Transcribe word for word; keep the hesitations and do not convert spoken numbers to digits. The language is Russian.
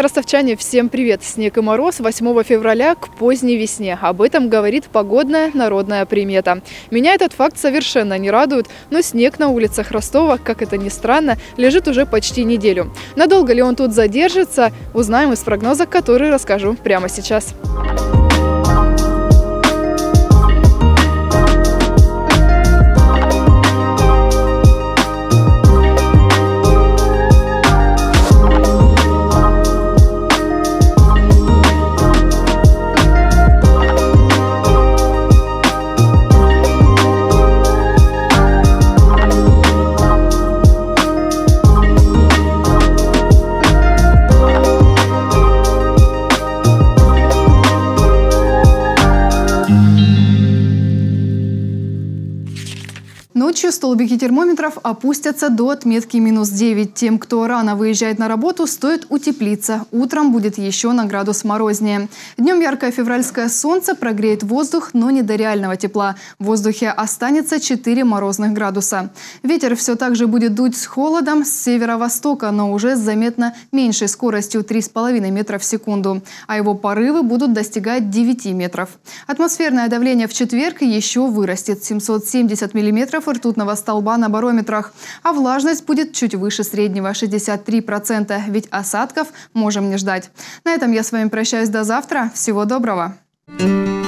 Ростовчане, всем привет! Снег и мороз восьмого февраля к поздней весне. Об этом говорит погодная народная примета. Меня этот факт совершенно не радует, но снег на улицах Ростова, как это ни странно, лежит уже почти неделю. Надолго ли он тут задержится, узнаем из прогноза, который расскажу прямо сейчас. Ночью столбики термометров опустятся до отметки минус девять. Тем, кто рано выезжает на работу, стоит утеплиться. Утром будет еще на градус морознее. Днем яркое февральское солнце прогреет воздух, но не до реального тепла. В воздухе останется четыре морозных градуса. Ветер все так же будет дуть с холодом с северо-востока, но уже с заметно меньшей скоростью три с половиной метра в секунду. А его порывы будут достигать девяти метров. Атмосферное давление в четверг еще вырастет – семьсот семьдесят миллиметров ртутного столба на барометрах. А влажность будет чуть выше среднего – шестьдесят три процента, ведь осадков можем не ждать. На этом я с вами прощаюсь до завтра. Всего доброго!